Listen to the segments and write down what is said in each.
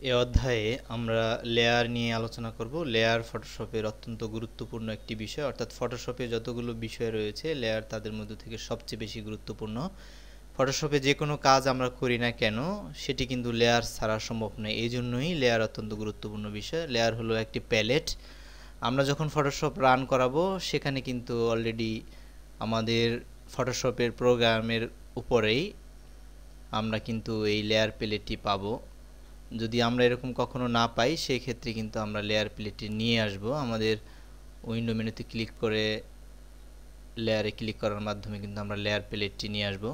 এই অধ্যায়ে আমরা লেয়ার নিয়ে আলোচনা করব। লেয়ার ফটোশপের অত্যন্ত গুরুত্বপূর্ণ একটি বিষয়, অর্থাৎ ফটোশপে যতগুলো বিষয় রয়েছে লেয়ার তাদের মধ্যে থেকে সবচেয়ে বেশি গুরুত্বপূর্ণ। ফটোশপে যে কোনো কাজ আমরা করি না কেন সেটি কিন্তু লেয়ার ছাড়া সম্ভব নয়, এই জন্যই লেয়ার অত্যন্ত গুরুত্বপূর্ণ বিষয়। লেয়ার হলো একটি প্যালেট। আমরা যখন ফটোশপ রান করাবো সেখানে কিন্তু অলরেডি আমাদের ফটোশপের প্রোগ্রামের উপরেই আমরা কিন্তু এই লেয়ার প্যালেটটি পাবো। যদি আমরা এরকম কখনো না পাই সেই ক্ষেত্রে কিন্তু আমরা লেয়ার প্যালেটটি নিয়ে আসব। আমাদের উইন্ডো মেনুতে ক্লিক করে লেয়ারে ক্লিক করার মাধ্যমে কিন্তু আমরা লেয়ার প্যালেটটি নিয়ে আসব।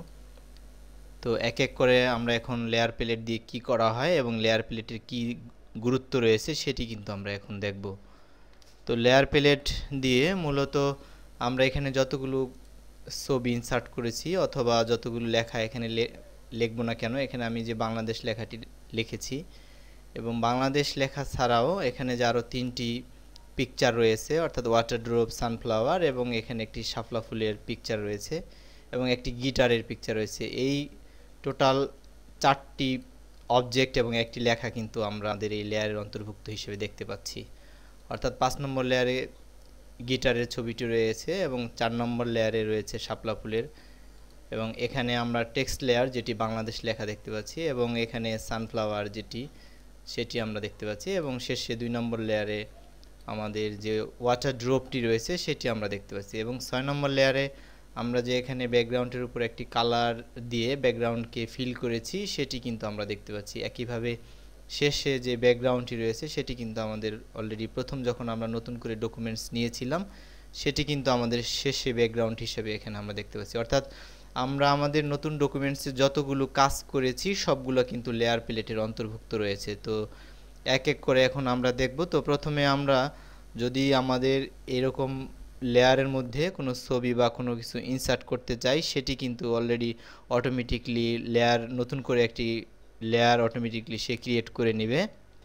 তো এক এক করে আমরা এখন লেয়ার প্যালেট দিয়ে কি করা হয় এবং লেয়ার প্যালেটের কি গুরুত্ব রয়েছে সেটি কিন্তু আমরা এখন দেখব। তো লেয়ার প্যালেট দিয়ে মূলত আমরা এখানে যতগুলো ছবি ইনসার্ট করেছি অথবা যতগুলো লেখা এখানে লিখব না কেন, এখানে আমি যে বাংলাদেশ লেখাটি লিখেছি এবং বাংলাদেশ লেখা ছাড়াও এখানে যে আরও তিনটি পিকচার রয়েছে, অর্থাৎ ওয়াটার ড্রপ, সানফ্লাওয়ার এবং এখানে একটি শাপলা ফুলের পিকচার রয়েছে এবং একটি গিটারের পিকচার রয়েছে। এই টোটাল চারটি অবজেক্ট এবং একটি লেখা কিন্তু আমাদের এই লেয়ারের অন্তর্ভুক্ত হিসেবে দেখতে পাচ্ছি। অর্থাৎ 5 নম্বর লেয়ারে গিটারের ছবিটি রয়েছে এবং 4 নম্বর লেয়ারে রয়েছে শাপলা ফুলের, এবং এখানে আমরা টেক্সট লেয়ার যেটি বাংলাদেশ লেখা দেখতে পাচ্ছি এবং এখানে সানফ্লাওয়ার সেটি আমরা দেখতে পাচ্ছি এবং শেষে 2 নম্বর লেয়ারে আমাদের যে ওয়াটার ড্রপটি রয়েছে সেটি আমরা দেখতে পাচ্ছি এবং 6 নম্বর লেয়ারে আমরা যে এখানে ব্যাকগ্রাউন্ডের উপর একটি কালার দিয়ে ব্যাকগ্রাউন্ডকে ফিল করেছি সেটি কিন্তু আমরা দেখতে পাচ্ছি। একইভাবে শেষে যে ব্যাকগ্রাউন্ডটি রয়েছে সেটি কিন্তু আমাদের অলরেডি প্রথম যখন আমরা নতুন করে ডকুমেন্টস নিয়েছিলাম সেটি কিন্তু আমাদের শেষে ব্যাকগ্রাউন্ড হিসেবে এখানে আমরা দেখতে পাচ্ছি। অর্থাৎ আমরা আমাদের নতুন ডকুমেন্টসে যতগুলো কাজ করেছি সবগুলো কিন্তু লেয়ার প্যালেটের অন্তর্ভুক্ত রয়েছে। তো এক এক করে এখন আমরা দেখব। তো প্রথমে আমরা যদি আমাদের এরকম লেয়ারের মধ্যে কোনো ছবি বা কোনো কিছু ইনসার্ট করতে চাই সেটি কিন্তু অলরেডি অটোমেটিকলি লেয়ার নতুন করে একটি লেয়ার অটোমেটিকলি সে ক্রিয়েট করে নেবে।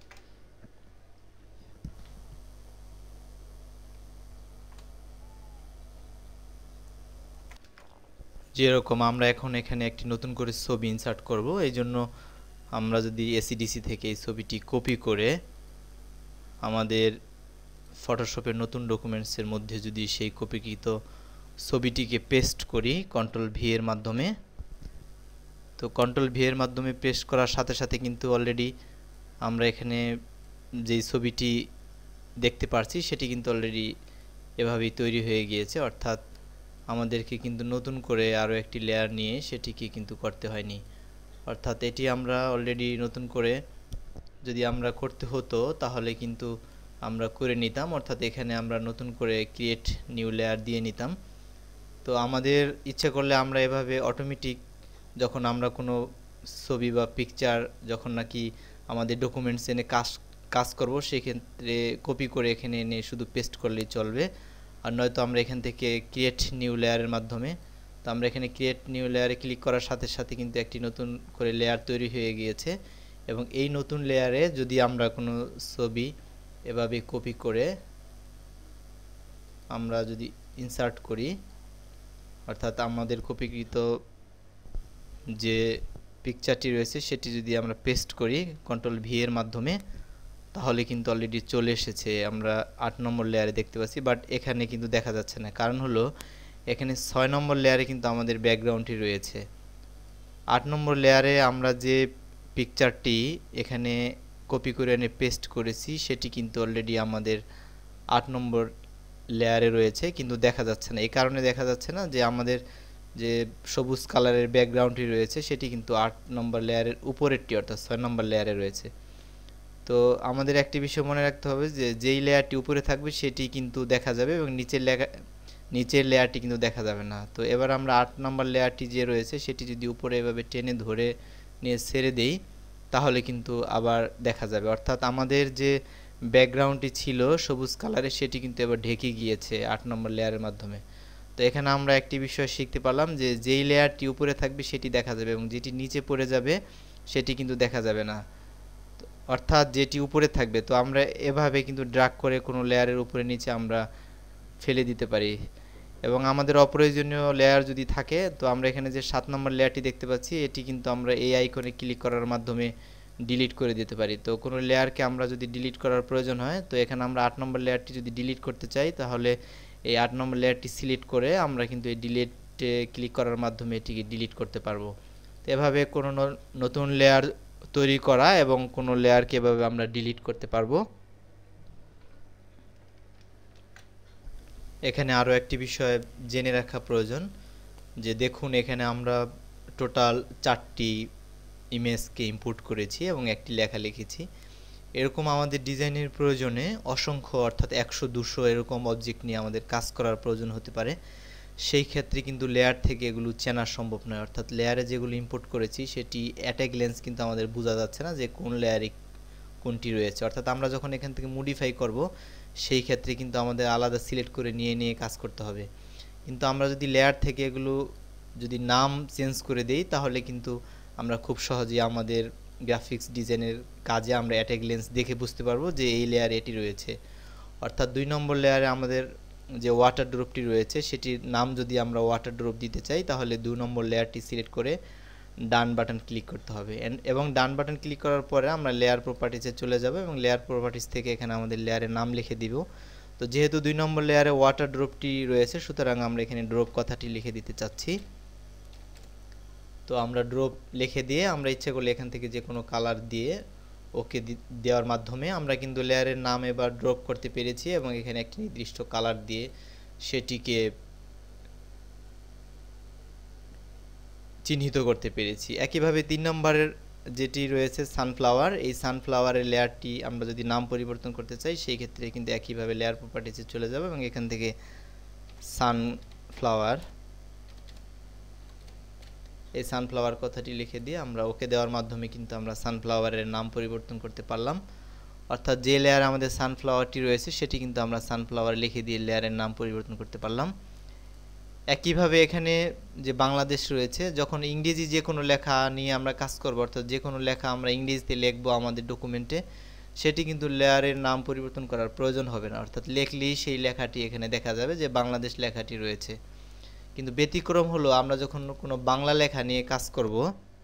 যেরকম আমরা এখন এখানে একটি নতুন করে ছবি ইনসার্ট করব, এই জন্য আমরা যদি এসিডিসি থেকে এই ছবিটি কপি করে আমাদের ফটোশপের নতুন ডকুমেন্টসের মধ্যে যদি সেই কপিকৃত ছবিটিকে পেস্ট করি কন্ট্রোল ভি এর মাধ্যমে, তো কন্ট্রোল ভি এর মাধ্যমে পেস্ট করার সাথে সাথে কিন্তু অলরেডি আমরা এখানে যেই ছবিটি দেখতে পারছি সেটি কিন্তু অলরেডি এভাবেই তৈরি হয়ে গিয়েছে। অর্থাৎ আমাদেরকে কিন্তু নতুন করে আরও একটি লেয়ার নিয়ে সেটিকে কিন্তু করতে হয়নি। অর্থাৎ এটি আমরা অলরেডি নতুন করে যদি আমরা করতে হতো তাহলে কিন্তু আমরা করে নিতাম, অর্থাৎ এখানে আমরা নতুন করে ক্রিয়েট নিউ লেয়ার দিয়ে নিতাম। তো আমাদের ইচ্ছে করলে আমরা এভাবে অটোমেটিক যখন আমরা কোনো ছবি বা পিকচার যখন নাকি আমাদের ডকুমেন্টস এনে কাজ করব সেক্ষেত্রে কপি করে এখানে এনে শুধু পেস্ট করলেই চলবে। আর নয়তো আমরা এখান থেকে ক্রিয়েট নিউ লেয়ারের মাধ্যমে, তো আমরা এখানে ক্রিয়েট নিউ লেয়ারে ক্লিক করার সাথে সাথে কিন্তু একটি নতুন করে লেয়ার তৈরি হয়ে গিয়েছে এবং এই নতুন লেয়ারে যদি আমরা কোনো ছবি এভাবে কপি করে আমরা যদি ইনসার্ট করি, অর্থাৎ আমাদের কপিকৃত যে পিকচারটি রয়েছে সেটি যদি আমরা পেস্ট করি কন্ট্রোল ভি এর মাধ্যমে, তাহলে কিন্তু অলরেডি চলে এসেছে। আমরা 8 নম্বর লেয়ারে দেখতে পাচ্ছি, বাট এখানে কিন্তু দেখা যাচ্ছে না। কারণ হলো এখানে 6 নম্বর লেয়ারে কিন্তু আমাদের ব্যাকগ্রাউন্ডটি রয়েছে। 8 নম্বর লেয়ারে আমরা যে পিকচারটি এখানে কপি করে এনে পেস্ট করেছি সেটি কিন্তু অলরেডি আমাদের 8 নম্বর লেয়ারে রয়েছে, কিন্তু দেখা যাচ্ছে না। এই কারণে দেখা যাচ্ছে না যে আমাদের যে সবুজ কালারের ব্যাকগ্রাউন্ডটি রয়েছে সেটি কিন্তু 8 নম্বর লেয়ারের উপরেরটি অর্থাৎ 6 নম্বর লেয়ারে রয়েছে। তো আমাদের একটি বিষয় মনে রাখতে হবে যে যেই লেয়ারটি উপরে থাকবে সেটি কিন্তু দেখা যাবে এবং নিচের লেয়ারটি কিন্তু দেখা যাবে না। তো এবার আমরা 8 নম্বর লেয়ারটি যে রয়েছে সেটি যদি উপরে এভাবে টেনে ধরে নিয়ে ছেড়ে দেই তাহলে কিন্তু আবার দেখা যাবে। অর্থাৎ আমাদের যে ব্যাকগ্রাউন্ডটি ছিল সবুজ কালারের সেটি কিন্তু এবার ঢেকে গিয়েছে 8 নম্বর লেয়ারের মাধ্যমে। তো এখানে আমরা একটি বিষয় শিখতে পারলাম যে যেই লেয়ারটি উপরে থাকবে সেটি দেখা যাবে এবং যেটি নিচে পড়ে যাবে সেটি কিন্তু দেখা যাবে না। অর্থাৎ যেটি উপরে থাকবে, তো আমরা এভাবে কিন্তু ড্র্যাগ করে কোনো লেয়ারের উপরে নিচে আমরা ফেলে দিতে পারি। এবং আমাদের অপ্রয়োজনীয় লেয়ার যদি থাকে তো আমরা এখানে যে 7 নম্বর লেয়ারটি দেখতে পাচ্ছি এটি কিন্তু আমরা এই আইকনে ক্লিক করার মাধ্যমে ডিলিট করে দিতে পারি। তো কোনো লেয়ারকে আমরা যদি ডিলিট করার প্রয়োজন হয়, তো এখানে আমরা 8 নম্বর লেয়ারটি যদি ডিলিট করতে চাই, তাহলে এই 8 নম্বর লেয়ারটি সিলেক্ট করে আমরা কিন্তু এই ডিলিটে ক্লিক করার মাধ্যমে এটিকে ডিলিট করতে পারবো। তো এভাবে কোনো নতুন লেয়ার তৈরি করা এবং কোনো লেয়ারকে এভাবে আমরা ডিলিট করতে পারবো। এখানে আরও একটি বিষয় জেনে রাখা প্রয়োজন, যে দেখুন এখানে আমরা টোটাল 4টি ইমেজকে ইম্পোর্ট করেছি এবং একটি লেখা লিখেছি। এরকম আমাদের ডিজাইনের প্রয়োজনে অসংখ্য অর্থাৎ 100-200 এরকম অবজেক্ট নিয়ে আমাদের কাজ করার প্রয়োজন হতে পারে। সেই ক্ষেত্রে কিন্তু লেয়ার থেকে এগুলো চেনা সম্ভব নয়, অর্থাৎ লেয়ারে যেগুলো ইম্পোর্ট করেছি সেটি অ্যাট এ গ্ল্যান্স কিন্তু আমাদের বোঝা যাচ্ছে না যে কোন লেয়ারে কোনটি রয়েছে। অর্থাৎ আমরা যখন এখান থেকে মডিফাই করব, সেই ক্ষেত্রে কিন্তু আমাদের আলাদা সিলেক্ট করে নিয়ে নিয়ে কাজ করতে হবে। কিন্তু আমরা যদি লেয়ার থেকে এগুলো যদি নাম চেঞ্জ করে দেই, তাহলে কিন্তু আমরা খুব সহজেই আমাদের গ্রাফিক্স ডিজাইনের কাজে আমরা অ্যাট এ গ্ল্যান্স দেখে বুঝতে পারবো যে এই লেয়ারে এটি রয়েছে। অর্থাৎ 2 নম্বর লেয়ারে আমাদের যে ওয়াটার ড্রপটি রয়েছে সেটির নাম যদি আমরা ওয়াটার ড্রপ দিতে চাই, তাহলে 2 নম্বর লেয়ারটি সিলেক্ট করে ডান বাটন ক্লিক করতে হবে। এবং ডান বাটন ক্লিক করার পরে আমরা লেয়ার প্রপার্টিসে চলে যাব এবং লেয়ার প্রপার্টিস থেকে এখানে আমাদের লেয়ারের নাম লিখে দিব। তো যেহেতু 2 নম্বর লেয়ারে ওয়াটার ড্রপটি রয়েছে, সুতরাং আমরা এখানে ড্রপ কথাটি লিখে দিতে চাচ্ছি। তো আমরা ড্রপ লিখে দিয়ে আমরা ইচ্ছে করলে এখান থেকে যে কোনো কালার দিয়ে ওকে দেওয়ার মাধ্যমে আমরা কিন্তু লেয়ারের নাম এবার ড্রপ করতে পেরেছি এবং এখানে একটি নির্দিষ্ট কালার দিয়ে সেটিকে চিহ্নিত করতে পেরেছি। একইভাবে 3 নম্বরের যেটি রয়েছে সানফ্লাওয়ার, এই সানফ্লাওয়ারের লেয়ারটি আমরা যদি নাম পরিবর্তন করতে চাই, সেই ক্ষেত্রে কিন্তু একইভাবে লেয়ার প্রপার্টিসে চলে যাব এবং এখান থেকে সানফ্লাওয়ার, এই সানফ্লাওয়ার কথাটি লিখে দিয়ে আমরা ওকে দেওয়ার মাধ্যমে কিন্তু আমরা সানফ্লাওয়ারের নাম পরিবর্তন করতে পারলাম। অর্থাৎ যে লেয়ার আমাদের সানফ্লাওয়ারটি রয়েছে সেটি কিন্তু আমরা সানফ্লাওয়ার লিখে দিয়ে লেয়ারের নাম পরিবর্তন করতে পারলাম। একইভাবে এখানে যে বাংলাদেশ রয়েছে, যখন ইংরেজি যে কোনো লেখা নিয়ে আমরা কাজ করব, অর্থাৎ যে কোনো লেখা আমরা ইংরেজিতে লিখবো আমাদের ডকুমেন্টে, সেটি কিন্তু লেয়ারের নাম পরিবর্তন করার প্রয়োজন হবে না। অর্থাৎ লিখলেই সেই লেখাটি এখানে দেখা যাবে যে বাংলাদেশ লেখাটি রয়েছে। কিন্তু ব্যতিক্রম হলো আমরা যখন কোনো বাংলা লেখা নিয়ে কাজ করব,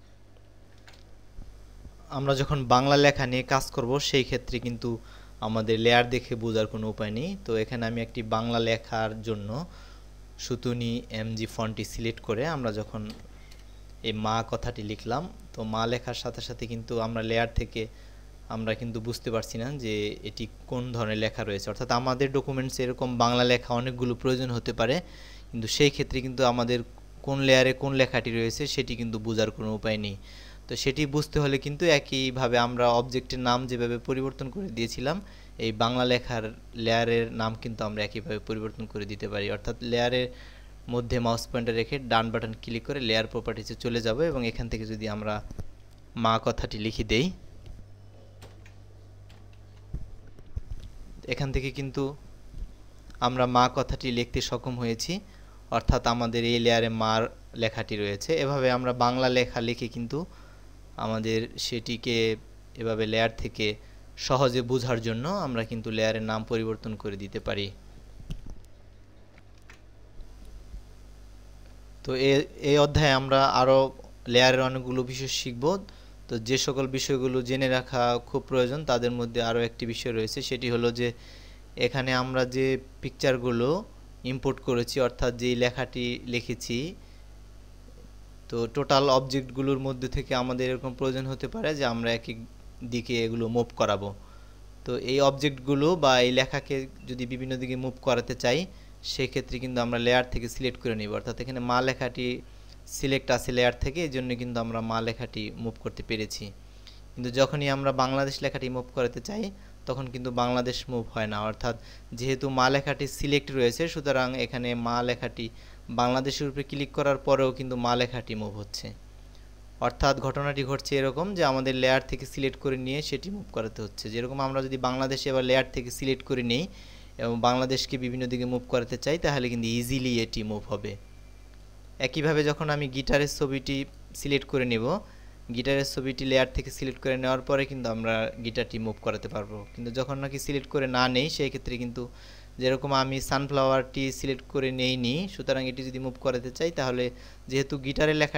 সেই ক্ষেত্রে কিন্তু আমাদের লেয়ার দেখে বোঝার কোনো উপায় নেই। তো এখানে আমি একটি বাংলা লেখার জন্য সুতুনি এমজি ফন্টটি সিলেক্ট করে আমরা যখন এই মা কথাটি লিখলাম, তো মা লেখার সাথে সাথে কিন্তু আমরা লেয়ার থেকে আমরা কিন্তু বুঝতে পারছি না যে এটি কোন ধরনের লেখা রয়েছে। অর্থাৎ আমাদের ডকুমেন্টসে এরকম বাংলা লেখা অনেকগুলো প্রয়োজন হতে পারে, কিন্তু সেই ক্ষেত্রে কিন্তু আমাদের কোন লেয়ারে কোন লেখাটি রয়েছে সেটি কিন্তু বোঝার কোনো উপায় নেই। তো সেটি বুঝতে হলে কিন্তু একইভাবে আমরা অবজেক্টের নাম যেভাবে পরিবর্তন করে দিয়েছিলাম, এই বাংলা লেখার লেয়ারের নাম কিন্তু আমরা একইভাবে পরিবর্তন করে দিতে পারি। অর্থাৎ লেয়ারের মধ্যে মাউস পয়েন্টার রেখে ডান বাটন ক্লিক করে লেয়ার প্রপার্টিসে চলে যাব এবং এখান থেকে যদি আমরা মা কথাটি লিখে দেই, এখান থেকে কিন্তু আমরা মা কথাটি লিখতে সক্ষম হয়েছি। অর্থাৎ আমাদের এই লেয়ারে মার লেখাটি রয়েছে। এভাবে আমরা বাংলা লেখা লিখে কিন্তু আমাদের সেটিকে এভাবে লেয়ার থেকে সহজে বোঝার জন্য আমরা কিন্তু লেয়ারের নাম পরিবর্তন করে দিতে পারি। তো এই অধ্যায়ে আমরা আরও লেয়ারের অনেকগুলো বিষয় শিখব। তো যে সকল বিষয়গুলো জেনে রাখা খুব প্রয়োজন তাদের মধ্যে আরও একটি বিষয় রয়েছে, সেটি হলো যে এখানে আমরা যে পিকচারগুলো ইম্পোর্ট করেছি, অর্থাৎ যেই লেখাটি লিখেছি, তো টোটাল অবজেক্টগুলোর মধ্যে থেকে আমাদের এরকম প্রয়োজন হতে পারে যে আমরা একই দিকে এগুলো মুভ করাবো। তো এই অবজেক্টগুলো বা এই লেখাকে যদি বিভিন্ন দিকে মুভ করাতে চাই, সেক্ষেত্রে কিন্তু আমরা লেয়ার থেকে সিলেক্ট করে নিব। অর্থাৎ এখানে মা লেখাটি সিলেক্ট আছে লেয়ার থেকে, এই জন্য কিন্তু আমরা মা লেখাটি মুভ করতে পেরেছি। কিন্তু যখনই আমরা বাংলাদেশ লেখাটি মুভ করাতে চাই, তখন কিন্তু বাংলাদেশ মুভ হয় না। অর্থাৎ যেহেতু মা লেখাটি সিলেক্ট রয়েছে, সুতরাং এখানে মা লেখাটি বাংলাদেশের উপরে ক্লিক করার পরেও কিন্তু মা লেখাটি মুভ হচ্ছে। অর্থাৎ ঘটনাটি ঘটছে এরকম যে আমাদের লেয়ার থেকে সিলেক্ট করে নিয়ে সেটি মুভ করাতে হচ্ছে। যেরকম আমরা যদি বাংলাদেশে এবার লেয়ার থেকে সিলেক্ট করে নিই এবং বাংলাদেশকে বিভিন্ন দিকে মুভ করাতে চাই, তাহলে কিন্তু ইজিলি এটি মুভ হবে। একইভাবে যখন আমি গিটারের ছবিটি সিলেক্ট করে নেব, গিটারের ছবিটি লেয়ার থেকে সিলেক্ট করে নেওয়ার পরে কিন্তু আমরা গিটারটি মুভ করাতে পারবো। কিন্তু যখন নাকি সিলেক্ট করে না নেই, সেই ক্ষেত্রে কিন্তু যেরকম আমি সানফ্লাওয়ারটি সিলেক্ট করে নেইনি, সুতরাং এটি যদি মুভ করাতে চাই, তাহলে যেহেতু গিটারের লেখা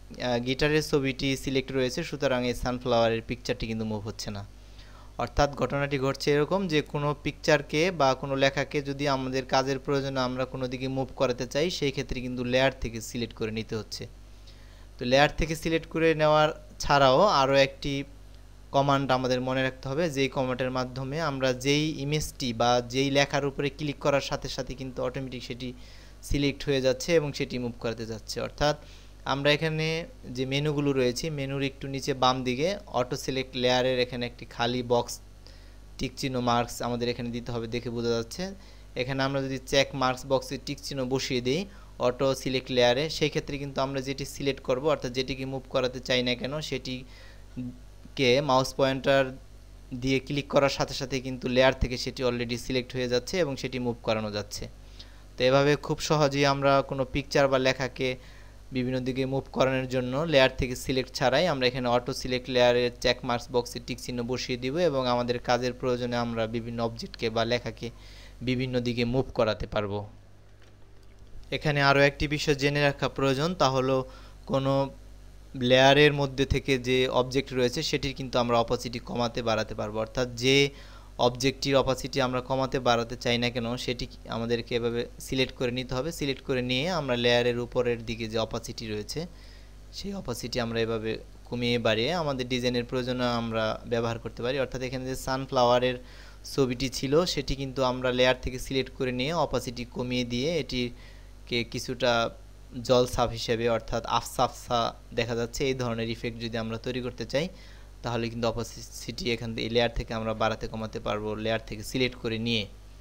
গিটারের ছবিটি সিলেক্ট রয়েছে, সুতরাং এই সানফ্লাওয়ারের পিকচারটি কিন্তু মুভ হচ্ছে না। অর্থাৎ ঘটনাটি ঘটছে এরকম যে কোনো পিকচারকে বা কোনো লেখাকে যদি আমাদের কাজের প্রয়োজনে আমরা কোনো দিকে মুভ করাতে চাই, সেই ক্ষেত্রে কিন্তু লেয়ার থেকে সিলেক্ট করে নিতে হচ্ছে। তো লেয়ার থেকে সিলেক্ট করে নেওয়ার ছাড়াও আরও একটি কমান্ড আমাদের মনে রাখতে হবে, যেই কমান্ডের মাধ্যমে আমরা যেই ইমেজটি বা যেই লেখার উপরে ক্লিক করার সাথে সাথে কিন্তু অটোমেটিক সেটি সিলেক্ট হয়ে যাচ্ছে এবং সেটি মুভ করতে যাচ্ছে। অর্থাৎ আমরা এখানে যে মেনুগুলো রয়েছে, মেনুর একটু নিচে বাম দিকে অটো সিলেক্ট লেয়ারের এখানে একটি খালি বক্স টিক চিহ্ন মার্কস আমাদের এখানে দিতে হবে, দেখে বোঝা যাচ্ছে। এখানে আমরা যদি চেক মার্কস বক্সে টিক চিহ্ন বসিয়ে দিই অটো সিলেক্ট লেয়ারে, সেই ক্ষেত্রে কিন্তু আমরা যেটি সিলেক্ট করব অর্থাৎ যেটিকে মুভ করাতে চাই না কেন সেটিকে মাউস পয়েন্টার দিয়ে ক্লিক করার সাথে সাথে কিন্তু লেয়ার থেকে সেটি অলরেডি সিলেক্ট হয়ে যাচ্ছে এবং সেটি মুভ করানো যাচ্ছে। তো এভাবে খুব সহজেই আমরা কোনো পিকচার বা লেখাকে বিভিন্ন দিকে মুভ করানোর জন্য লেয়ার থেকে সিলেক্ট ছাড়াই আমরা এখানে অটো সিলেক্ট লেয়ারের চেক মার্কস বক্সে টিক চিহ্ন বসিয়ে দিব এবং আমাদের কাজের প্রয়োজনে আমরা বিভিন্ন অবজেক্টকে বা লেখাকে বিভিন্ন দিকে মুভ করাতে পারবো। এখানে আরও একটি বিষয় জেনে রাখা প্রয়োজন, তা হলো কোনো লেয়ারের মধ্যে থেকে যে অবজেক্ট রয়েছে সেটির কিন্তু আমরা অপাসিটি কমাতে বাড়াতে পারবো। অর্থাৎ যে অবজেক্টটির অপাসিটি আমরা কমাতে বাড়াতে চাই না কেন সেটি আমাদেরকে এভাবে সিলেক্ট করে নিতে হবে। সিলেক্ট করে নিয়ে আমরা লেয়ারের উপরের দিকে যে অপাসিটি রয়েছে সেই অপাসিটি আমরা এভাবে কমিয়ে বাড়িয়ে আমাদের ডিজাইনের প্রয়োজনে আমরা ব্যবহার করতে পারি। অর্থাৎ এখানে যে সানফ্লাওয়ারের ছবিটি ছিল সেটি কিন্তু আমরা লেয়ার থেকে সিলেক্ট করে নিয়ে অপাসিটি কমিয়ে দিয়ে এটিকে কিছুটা জল সাফ হিসেবে অর্থাৎ আফসা আফসা দেখা যাচ্ছে এই ধরনের ইফেক্ট যদি আমরা তৈরি করতে চাই তাহলে কিন্তু অপাসিটি এখান থেকে লেয়ার থেকে আমরা বাড়াতে কমাতে পারবো লেয়ার থেকে সিলেক্ট করে নিয়ে।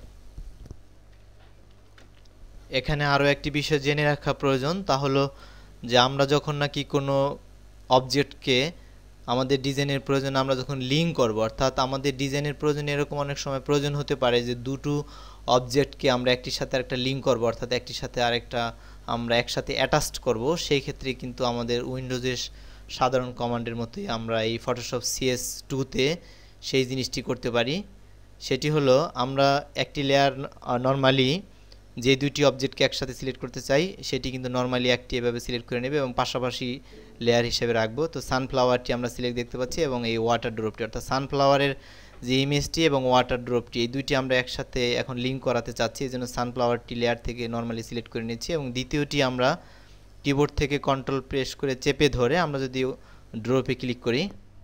এখানে আরও একটি বিষয় জেনে রাখা প্রয়োজন, তা হলো যে আমরা যখন নাকি কোনো অবজেক্টকে আমাদের ডিজাইনের প্রয়োজনে আমরা যখন লিঙ্ক করব, অর্থাৎ আমাদের ডিজাইনের প্রয়োজনে এরকম অনেক সময় প্রয়োজন হতে পারে যে দুটো অবজেক্টকে আমরা একটির সাথে আরেকটা লিঙ্ক করব, অর্থাৎ একটির সাথে আরেকটা আমরা একসাথে অ্যাটাচড করব। সেই ক্ষেত্রে কিন্তু আমাদের উইন্ডোজের সাধারণ কমান্ডের মতোই আমরা এই ফটোশপ CS2-তে সেই জিনিসটি করতে পারি। সেটি হলো আমরা একটি লেয়ার নর্মালি যে দুইটি অবজেক্টকে একসাথে সিলেক্ট করতে চাই সেটি কিন্তু নর্মালি একটি এভাবে সিলেক্ট করে নেবে এবং পাশাপাশি লেয়ার হিসেবে রাখবো। তো সানফ্লাওয়ারটি আমরা সিলেক্ট দেখতে পাচ্ছি এবং এই ওয়াটার ড্রপটি, অর্থাৎ সানফ্লাওয়ারের যে ইমেজটি এবং ওয়াটার ড্রপটি এই দুইটি আমরা একসাথে এখন লিঙ্ক করাতে চাচ্ছি, এই জন্য সানফ্লাওয়ারটি লেয়ার থেকে নর্মালি সিলেক্ট করে নিচ্ছি এবং দ্বিতীয়টি আমরা কিবোর্ড থেকে কন্ট্রোল প্রেস করে চেপে ধরে আমরা যদি ড্রপে ক্লিক করি,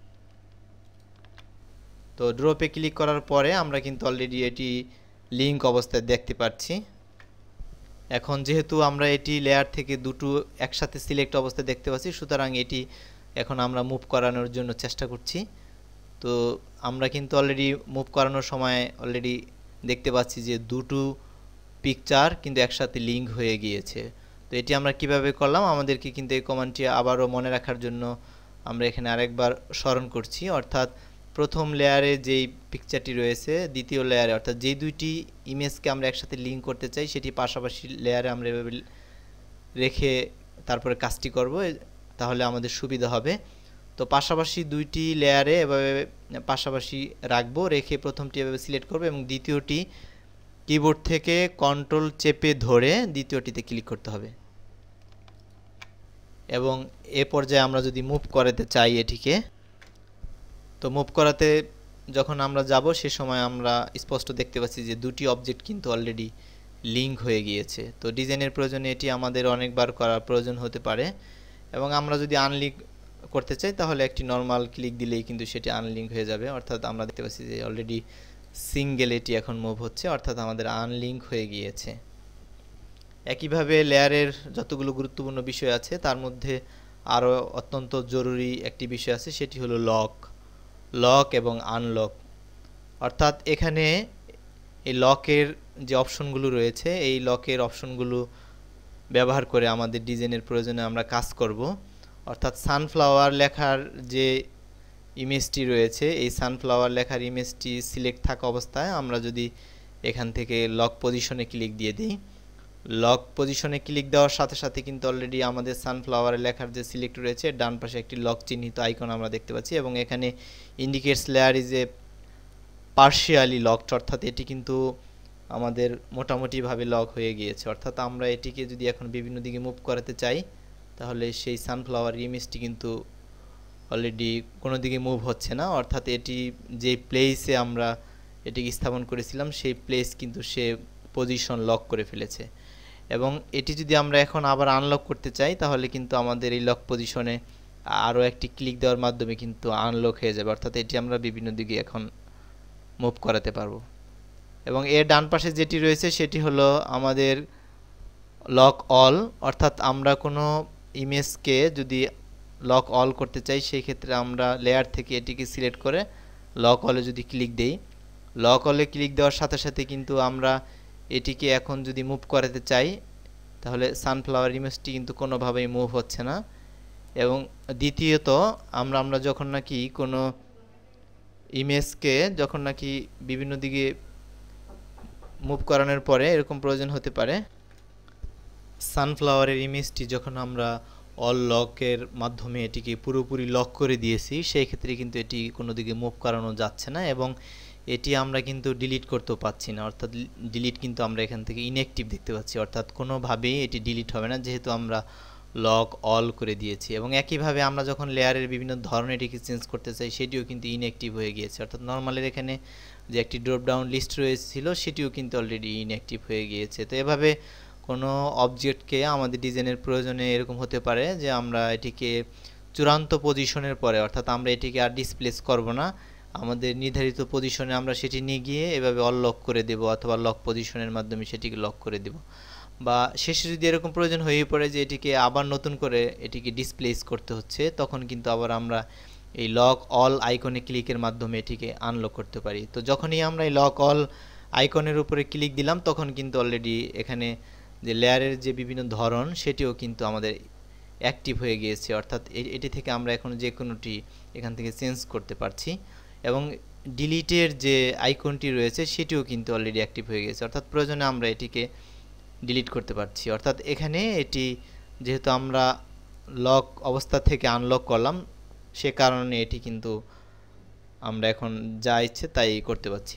তো ড্রপে ক্লিক করার পরে আমরা কিন্তু অলরেডি এটি লিঙ্ক অবস্থায় দেখতে পাচ্ছি। এখন যেহেতু আমরা এটি লেয়ার থেকে দুটো একসাথে সিলেক্ট অবস্থায় দেখতে পাচ্ছি, সুতরাং এটি এখন আমরা মুভ করানোর জন্য চেষ্টা করছি। তো আমরা কিন্তু অলরেডি মুভ করানোর সময় অলরেডি দেখতে পাচ্ছি যে দুটো পিকচার কিন্তু একসাথে লিঙ্ক হয়ে গিয়েছে। তো এটি আমরা কিভাবে করলাম, আমাদেরকে কিন্তু এই কমান্ডটি আবারও মনে রাখার জন্য আমরা এখানে আরেকবার স্মরণ করছি। অর্থাৎ প্রথম লেয়ারে যেই পিকচারটি রয়েছে দ্বিতীয় লেয়ারে, অর্থাৎ যেই দুইটি ইমেজকে আমরা একসাথে লিঙ্ক করতে চাই সেটি পাশাপাশি লেয়ারে আমরা এভাবে রেখে তারপরে কাজটি করব, তাহলে আমাদের সুবিধা হবে। তো পাশাপাশি দুইটি লেয়ারে এভাবে পাশাপাশি রাখবো, রেখে প্রথমটি এভাবে সিলেক্ট করব এবং দ্বিতীয়টি কিবোর্ড থেকে কন্ট্রোল চেপে ধরে দ্বিতীয়টিতে ক্লিক করতে হবে এবং এ পর্যায়ে আমরা যদি মুভ করাতে চাই এটিকে, তো মুভ করাতে যখন আমরা যাব সে সময় আমরা স্পষ্ট দেখতে পাচ্ছি যে দুটি অবজেক্ট কিন্তু অলরেডি লিঙ্ক হয়ে গিয়েছে। তো ডিজাইনের প্রয়োজনে এটি আমাদের অনেকবার করার প্রয়োজন হতে পারে এবং আমরা যদি আনলিঙ্ক করতে চাই তাহলে একটি নর্মাল ক্লিক দিলেই কিন্তু সেটি আনলিঙ্ক হয়ে যাবে। অর্থাৎ আমরা দেখতে পাচ্ছি যে অলরেডি সিঙ্গেল এটি এখন মুভ হচ্ছে, অর্থাৎ আমাদের আনলিঙ্ক হয়ে গিয়েছে। একইভাবে লেয়ারের যতগুলো গুরুত্বপূর্ণ বিষয় আছে তার মধ্যে আরও অত্যন্ত জরুরি একটি বিষয় আছে, সেটি হলো লক এবং আনলক। অর্থাৎ এখানে এই লকের যে অপশনগুলো রয়েছে এই লকের অপশনগুলো ব্যবহার করে আমাদের ডিজাইনের প্রয়োজনে আমরা কাজ করব। অর্থাৎ সানফ্লাওয়ার লেখার যে ইমেজটি রয়েছে এই সানফ্লাওয়ার লেখার ইমেজটি সিলেক্ট থাকা অবস্থায় আমরা যদি এখান থেকে লক পজিশনে ক্লিক দিয়ে দিই, লক পজিশনে ক্লিক দেওয়ার সাথে সাথে কিন্তু অলরেডি আমাদের সানফ্লাওয়ার লেখার যে সিলেক্ট রয়েছে ডান পাশে একটি লক চিহ্নিত আইকন আমরা দেখতে পাচ্ছি এবং এখানে indicates layer is a partially locked, অর্থাৎ এটি কিন্তু আমাদের মোটামুটিভাবে লক হয়ে গিয়েছে। অর্থাৎ আমরা এটিকে যদি এখন বিভিন্ন দিকে মুভ করাতে চাই তাহলে সেই সানফ্লাওয়ার ইমেজটি কিন্তু অলরেডি কোনো দিকে মুভ হচ্ছে না, অর্থাৎ এটি যে প্লেসে আমরা এটিকে স্থাপন করেছিলাম সেই প্লেস কিন্তু সে পজিশন লক করে ফেলেছে। এবং এটি যদি আমরা এখন আবার আনলক করতে চাই তাহলে কিন্তু আমাদের এই লক পজিশনে আরও একটি ক্লিক দেওয়ার মাধ্যমে কিন্তু আনলক হয়ে যাবে, অর্থাৎ এটি আমরা বিভিন্ন দিকে এখন মুভ করাতে পারবো। এবং এর ডান পাশে যেটি রয়েছে সেটি হলো আমাদের লক অল, অর্থাৎ আমরা কোনো ইমেজকে যদি লক অল করতে চাই সেই ক্ষেত্রে আমরা লেয়ার থেকে এটিকে সিলেক্ট করে লক অলে যদি ক্লিক দেই, লক অলে ক্লিক দেওয়ার সাথে সাথে কিন্তু আমরা এটিকে এখন যদি মুভ করাতে চাই তাহলে সানফ্লাওয়ার ইমেজটি কিন্তু কোনোভাবেই মুভ হচ্ছে না। এবং দ্বিতীয়ত আমরা যখন নাকি কোনো ইমেজকে যখন নাকি বিভিন্ন দিকে মুভ করানোর পরে এরকম প্রয়োজন হতে পারে, সানফ্লাওয়ারের ইমেজটি যখন আমরা অল লকের মাধ্যমে এটিকে পুরোপুরি লক করে দিয়েছি সেই ক্ষেত্রে কিন্তু এটি কোনো দিকে মুভ করানো যাচ্ছে না এবং এটি আমরা কিন্তু ডিলিট করতেও পাচ্ছি না, অর্থাৎ ডিলিট কিন্তু আমরা এখান থেকে ইনঅ্যাক্টিভ দেখতে পাচ্ছি, অর্থাৎ কোনোভাবেই এটি ডিলিট হবে না যেহেতু আমরা লক অল করে দিয়েছি। এবং একইভাবে আমরা যখন লেয়ারের বিভিন্ন ধরনের এটিকে চেঞ্জ করতে চাই সেটিও কিন্তু ইনঅ্যাক্টিভ হয়ে গিয়েছে, অর্থাৎ নর্মালের এখানে যে একটি ড্রপ ডাউন লিস্ট রয়েছিল সেটিও কিন্তু অলরেডি ইনঅ্যাক্টিভ হয়ে গিয়েছে। তো এভাবে কোনো অবজেক্টকে আমাদের ডিজাইনের প্রয়োজনে এরকম হতে পারে যে আমরা এটিকে চূড়ান্ত পজিশনের পরে, অর্থাৎ আমরা এটিকে আর ডিসপ্লেস করব না, আমাদের নির্ধারিত পজিশনে আমরা সেটি নিয়ে গিয়ে এভাবে অনলক করে দেব অথবা লক পজিশনের মাধ্যমে সেটিকে লক করে দেব, বা শেষে যদি এরকম প্রয়োজন হয়ে পড়ে যে এটিকে আবার নতুন করে এটিকে ডিসপ্লেস করতে হচ্ছে তখন কিন্তু আবার আমরা এই লক অল আইকনে ক্লিকের মাধ্যমে এটিকে আনলক করতে পারি। তো যখনই আমরা এই লক অল আইকনের উপরে ক্লিক দিলাম তখন কিন্তু অলরেডি এখানে যে লেয়ারের যে বিভিন্ন ধরন সেটিও কিন্তু আমাদের অ্যাক্টিভ হয়ে গিয়েছে, অর্থাৎ এটি থেকে আমরা এখন যে কোনোটি এখান থেকে চেঞ্জ করতে পারছি এবং ডিলিটের যে আইকনটি রয়েছে সেটিও কিন্তু অলরেডি অ্যাক্টিভ হয়ে গেছে, অর্থাৎ প্রয়োজনে আমরা এটিকে ডিলিট করতে পারছি। অর্থাৎ এখানে এটি যেহেতু আমরা লক অবস্থা থেকে আনলক করলাম সে কারণে এটি কিন্তু আমরা এখন যা ইচ্ছে তাই করতে পারছি।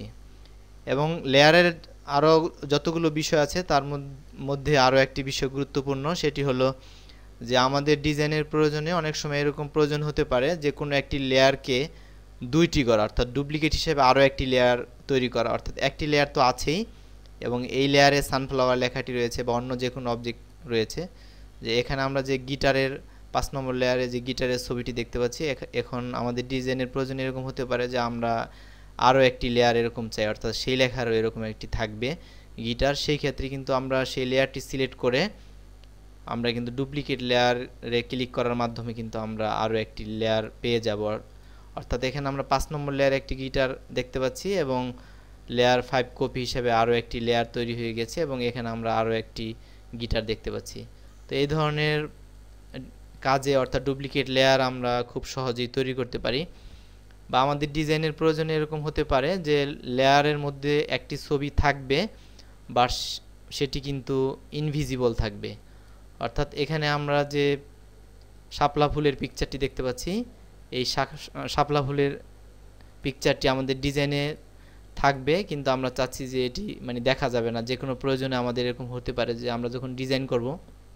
এবং লেয়ারের আরও যতগুলো বিষয় আছে তার মধ্যে আরও একটি বিষয় গুরুত্বপূর্ণ, সেটি হলো যে আমাদের ডিজাইনের প্রয়োজনে অনেক সময় এরকম প্রয়োজন হতে পারে যে কোনো একটি লেয়ারকে দুইটি করা, অর্থাৎ ডুপ্লিকেট হিসেবে আরও একটি লেয়ার তৈরি করা, অর্থাৎ একটি লেয়ার তো আছেই এবং এই লেয়ারে সানফ্লাওয়ার লেখাটি রয়েছে বা অন্য যে কোনো অবজেক্ট রয়েছে, যে এখানে আমরা যে গিটারের 5 নম্বর লেয়ারে যে গিটারের ছবিটি দেখতে পাচ্ছি, এখন আমাদের ডিজাইনের প্রয়োজন এরকম হতে পারে যে আমরা আরও একটি লেয়ার এরকম চাই, অর্থাৎ সেই লেখারও এরকম একটি থাকবে গিটার, সেই ক্ষেত্রে কিন্তু আমরা সেই লেয়ারটি সিলেক্ট করে আমরা কিন্তু ডুপ্লিকেট লেয়ারে ক্লিক করার মাধ্যমে কিন্তু আমরা আরও একটি লেয়ার পেয়ে যাব। অর্থাৎ এখানে আমরা 5 নম্বর লেয়ারে একটি গিটার দেখতে পাচ্ছি এবং লেয়ার 5 কপি হিসেবে আরও একটি লেয়ার তৈরি হয়ে গেছে এবং এখানে আমরা আরও একটি গিটার দেখতে পাচ্ছি। তো এই ধরনের কাজে অর্থাৎ ডুপ্লিকেট লেয়ার আমরা খুব সহজেই তৈরি করতে পারি। বা আমাদের ডিজাইনের প্রয়োজনে এরকম হতে পারে যে লেয়ারের মধ্যে একটি ছবি থাকবে বা সেটি কিন্তু ইনভিজিবল থাকবে, অর্থাৎ এখানে আমরা যে শাপলা ফুলের পিকচারটি দেখতে পাচ্ছি এই শাপলা ফুলের পিকচারটি আমাদের ডিজাইনে থাকবে কিন্তু আমরা চাচ্ছি যে এটি মানে দেখা যাবে না, যে কোনো প্রয়োজনে আমাদের এরকম হতে পারে যে আমরা যখন ডিজাইন করব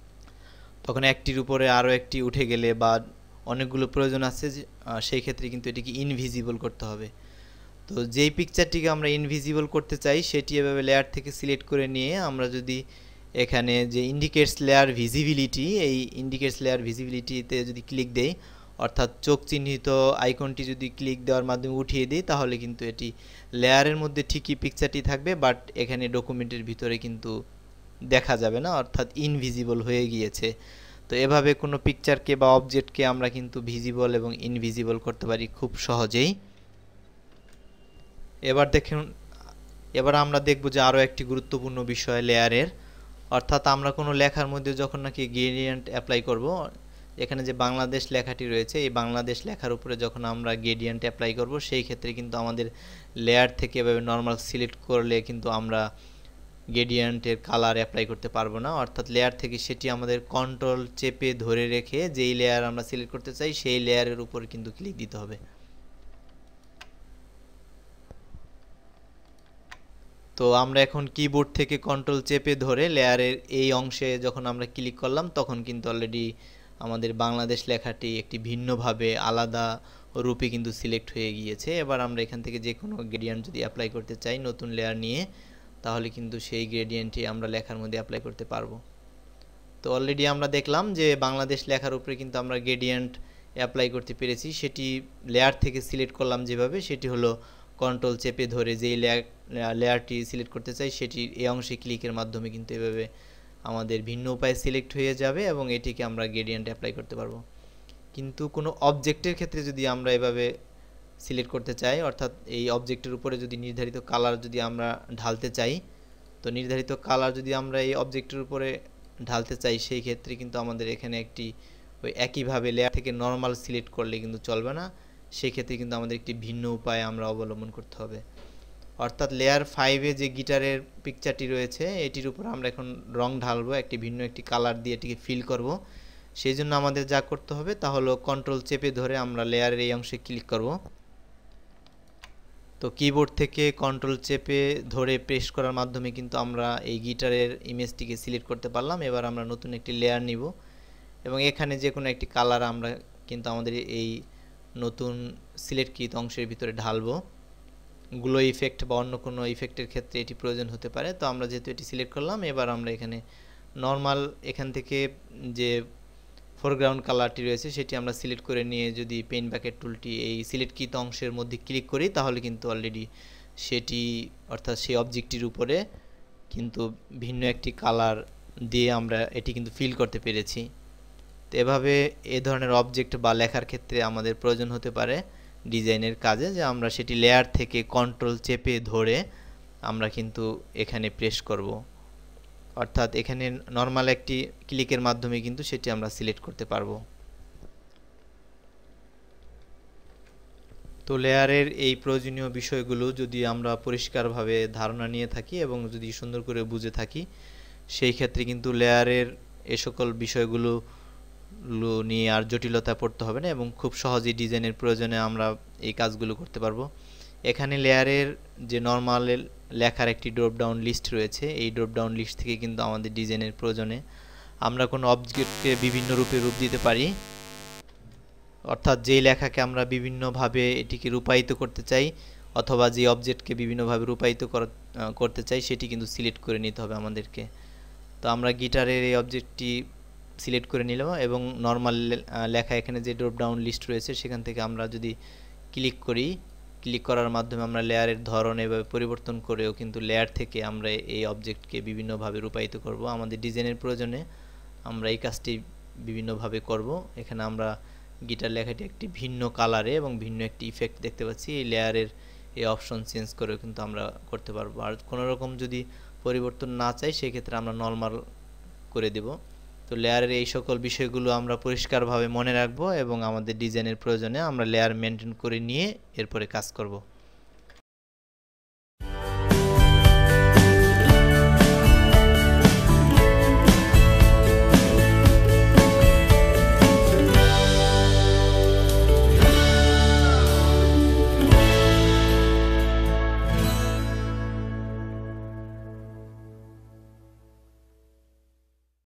তখন একটির উপরে আরও একটি উঠে গেলে বা অনেকগুলো প্রয়োজন আছে সেই ক্ষেত্রে কিন্তু এটিকে ইনভিজিবল করতে হবে। তো যেই পিকচারটিকে আমরা ইনভিজিবল করতে চাই সেটি এভাবে লেয়ার থেকে সিলেক্ট করে নিয়ে আমরা যদি এখানে যে ইন্ডিকেটস লেয়ার ভিজিবিলিটি, এই ইন্ডিকেটস লেয়ার ভিজিবিলিটিতে যদি ক্লিক দেই অর্থাৎ চোখ চিহ্নিত আইকনটি যদি ক্লিক দেওয়ার মাধ্যমে উঠিয়ে দিই তাহলে কিন্তু এটি লেয়ারের মধ্যে ঠিকই পিকচারটি থাকবে বাট এখানে ডকুমেন্টের ভিতরে কিন্তু দেখা যাবে না, অর্থাৎ ইনভিজিবল হয়ে গিয়েছে। তো এভাবে কোনো পিকচারকে বা অবজেক্টকে আমরা কিন্তু ভিজিবল এবং ইনভিজিবল করতে পারি খুব সহজেই। এবার আমরা দেখব যে আরও একটি গুরুত্বপূর্ণ বিষয় লেয়ারের, অর্থাৎ আমরা কোনো লেখার মধ্যে যখন নাকি গ্রেডিয়েন্ট অ্যাপ্লাই করব, এখানে যে বাংলাদেশ লেখাটি রয়েছে এই বাংলাদেশ লেখার উপরে যখন আমরা গ্রেডিয়েন্ট অ্যাপ্লাই করব সেই ক্ষেত্রে কিন্তু আমাদের লেয়ার থেকে এভাবে নর্মাল সিলেক্ট করলে কিন্তু আমরা গ্রেডিয়েন্টের কালার অ্যাপ্লাই করতে পারবো না, অর্থাৎ লেয়ার থেকে সেটি আমাদের কন্ট্রোল চেপে ধরে রেখে যেই লেয়ার আমরা সিলেক্ট করতে চাই সেই লেয়ারের উপর কিন্তু ক্লিক দিতে হবে। তো আমরা এখন কিবোর্ড থেকে কন্ট্রোল চেপে ধরে লেয়ারের এই অংশে যখন আমরা ক্লিক করলাম তখন কিন্তু অলরেডি আমাদের বাংলাদেশ লেখাটি একটি ভিন্নভাবে আলাদা রূপে কিন্তু সিলেক্ট হয়ে গিয়েছে। এবার আমরা এখান থেকে যে কোনো গ্রেডিয়েন্ট যদি অ্যাপ্লাই করতে চাই নতুন লেয়ার নিয়ে, তাহলে কিন্তু সেই গ্রেডিয়েন্টটি আমরা লেখার মধ্যে অ্যাপ্লাই করতে পারবো। তো অলরেডি আমরা দেখলাম যে বাংলাদেশ লেখার উপরে কিন্তু আমরা গ্রেডিয়েন্ট অ্যাপ্লাই করতে পেরেছি। সেটি লেয়ার থেকে সিলেক্ট করলাম যেভাবে, সেটি হলো কন্ট্রোল চেপে ধরে যেই লেয়ারটি সিলেক্ট করতে চাই সেটি এই অংশে ক্লিকের মাধ্যমে কিন্তু এভাবে আমাদের ভিন্ন উপায়ে সিলেক্ট হয়ে যাবে এবং এটিকে আমরা গ্রেডিয়েন্ট অ্যাপ্লাই করতে পারবো। কিন্তু কোনো অবজেক্টের ক্ষেত্রে যদি আমরা এভাবে সিলেক্ট করতে চাই, অর্থাৎ এই অবজেক্টের উপরে যদি নির্ধারিত কালার যদি আমরা ঢালতে চাই, তো নির্ধারিত কালার যদি আমরা এই অবজেক্টের উপরে ঢালতে চাই, সেই ক্ষেত্রে কিন্তু আমাদের এখানে একটি ওই একইভাবে লেয়ার থেকে নর্মাল সিলেক্ট করলে কিন্তু চলবে না। সেই ক্ষেত্রে কিন্তু আমাদের একটি ভিন্ন উপায় আমরা অবলম্বন করতে হবে। অর্থাৎ লেয়ার 5-এ যে গিটারের পিকচারটি রয়েছে এটির উপর আমরা এখন রং ঢালবো, একটি ভিন্ন একটি কালার দিয়ে এটিকে ফিল করব। সেই জন্য আমাদের যা করতে হবে তা হলো কন্ট্রোল চেপে ধরে আমরা লেয়ারের এই অংশে ক্লিক করব। তো কিবোর্ড থেকে কন্ট্রোল চেপে ধরে প্রেস করার মাধ্যমে কিন্তু আমরা এই গিটারের ইমেজটিকে সিলেক্ট করতে পারলাম। এবার আমরা নতুন একটি লেয়ার নিব এবং এখানে যে কোনো একটি কালার আমরা কিন্তু আমাদের এই নতুন সিলেক্টকৃত অংশের ভিতরে ঢালবো। গ্লো ইফেক্ট বা অন্য কোনো ইফেক্টের ক্ষেত্রে এটি প্রয়োজন হতে পারে। তো আমরা যেহেতু এটি সিলেক্ট করলাম, এবার আমরা এখানে নর্মাল এখান থেকে যে ফোরগ্রাউন্ড কালারটি রয়েছে সেটি আমরা সিলেক্ট করে নিয়ে যদি পেন ব্যাকেট টুলটি এই সিলেক্টকৃত অংশের মধ্যে ক্লিক করি, তাহলে কিন্তু অলরেডি সেটি অর্থাৎ সেই অবজেক্টটির উপরে কিন্তু ভিন্ন একটি কালার দিয়ে আমরা এটি কিন্তু ফিল করতে পেরেছি। তো এভাবে এ ধরনের অবজেক্ট বা লেখার ক্ষেত্রে আমাদের প্রয়োজন হতে পারে ডিজাইনের কাজে, যে আমরা সেটি লেয়ার থেকে কন্ট্রোল চেপে ধরে আমরা কিন্তু এখানে প্রেস করব। অর্থাৎ এখানে নর্মাল একটি ক্লিকের মাধ্যমে কিন্তু সেটি আমরা সিলেক্ট করতে পারবো। তো লেয়ারের এই প্রয়োজনীয় বিষয়গুলো যদি আমরা পরিষ্কারভাবে ধারণা নিয়ে থাকি এবং যদি সুন্দর করে বুঝে থাকি, সেই ক্ষেত্রে কিন্তু লেয়ারের এ সকল বিষয়গুলো নিয়ে আর জটিলতা পড়তে হবে না এবং খুব সহজেই ডিজাইনের প্রয়োজনে আমরা এই কাজগুলো করতে পারবো। এখানে লেয়ারের যে নর্মাল লেখার একটি ড্রপ ডাউন লিস্ট রয়েছে, এই ড্রপ ডাউন লিস্ট থেকে কিন্তু আমাদের ডিজাইনের প্রয়োজনে আমরা কোনো অবজেক্টকে বিভিন্ন রূপে রূপ দিতে পারি। অর্থাৎ যেই লেখাকে আমরা বিভিন্নভাবে এটিকে রূপায়িত করতে চাই অথবা যে অবজেক্টকে বিভিন্নভাবে রূপায়িত করতে চাই, সেটি কিন্তু সিলেক্ট করে নিতে হবে আমাদেরকে। তো আমরা গিটারের এই অবজেক্টটি সিলেক্ট করে নিলাম এবং নর্মাল লেখা এখানে যে ড্রপ ডাউন লিস্ট রয়েছে সেখান থেকে আমরা যদি ক্লিক করি, ক্লিক করার মাধ্যমে আমরা লেয়ারের ধরন এভাবে পরিবর্তন করেও কিন্তু লেয়ার থেকে আমরা এই অবজেক্টকে বিভিন্নভাবে রূপায়িত করব। আমাদের ডিজাইনের প্রয়োজনে আমরা এই কাজটি বিভিন্নভাবে করব। এখানে আমরা গিটার লেখাটি একটি ভিন্ন কালারে এবং ভিন্ন একটি ইফেক্ট দেখতে পাচ্ছি। এই লেয়ারের এই অপশন চেঞ্জ করেও কিন্তু আমরা করতে পারবো। আর কোনো রকম যদি পরিবর্তন না চাই সেক্ষেত্রে আমরা নর্মাল করে দেব। তো লেয়ারের এই সকল বিষয়গুলো আমরা পরিষ্কারভাবে মনে রাখবো এবং আমাদের ডিজাইনের প্রয়োজনে আমরা লেয়ার মেনটেন করে নিয়ে এরপরে কাজ করব।